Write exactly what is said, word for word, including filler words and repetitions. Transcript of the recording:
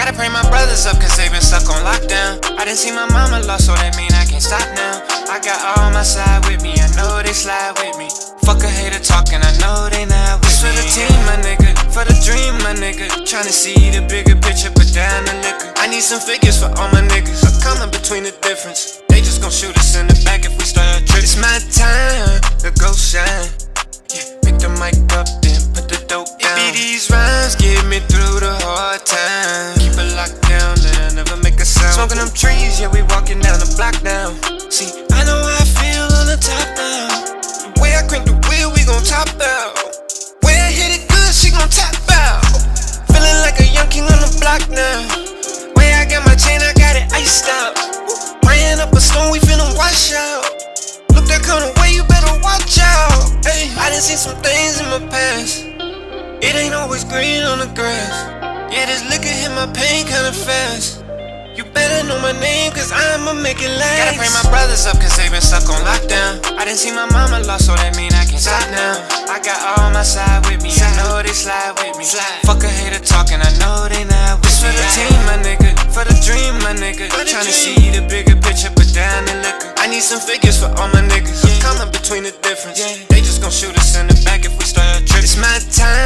Gotta pray my brothers up cause they been stuck on lockdown. I didn't see my mama lost, so that mean I can't stop now. I got all my side with me, I know they slide with me. Fuck a hater talking, I know they not with me. This for the team, my nigga, for the dream, my nigga. Tryna see the bigger picture, put down the liquor. I need some figures for all my niggas. I'm coming between the difference. They just gon' shoot us in the back if we start a trip. It's my time to go shine. Yeah, pick the mic up, then put the dope down. It be these rhymes get me through the hard times. Keep it locked down, then I never make a sound. Smoking them trees, yeah, we walking down the block now. See, I know how I feel on the top now. The way I crank the wheel, we gon' top out. Way I hit it good, she gon' tap out. Feeling like a young king on the block now. Way I got my chain, I got it iced out. Praying up a stone, we finna wash out. Look that kind of way, you better watch out. Hey, I done seen some things in my past. It ain't always green on the grass. Yeah, this liquor hit my pain kinda fast. You better know my name, cause I'ma make it last. Gotta pray my brothers up, cause they been stuck on lockdown. I didn't see my mama lost, so that mean I can't stop now. I got all my side with me, I know they slide with me. Fuck a hater talking, I know they not with me. This for the team, my nigga, for the dream, my nigga. Tryna see the bigger picture, put down the liquor. I need some figures for all my niggas. I'm coming between the difference. They just gon' shoot us in the back if we start a trip. It's my time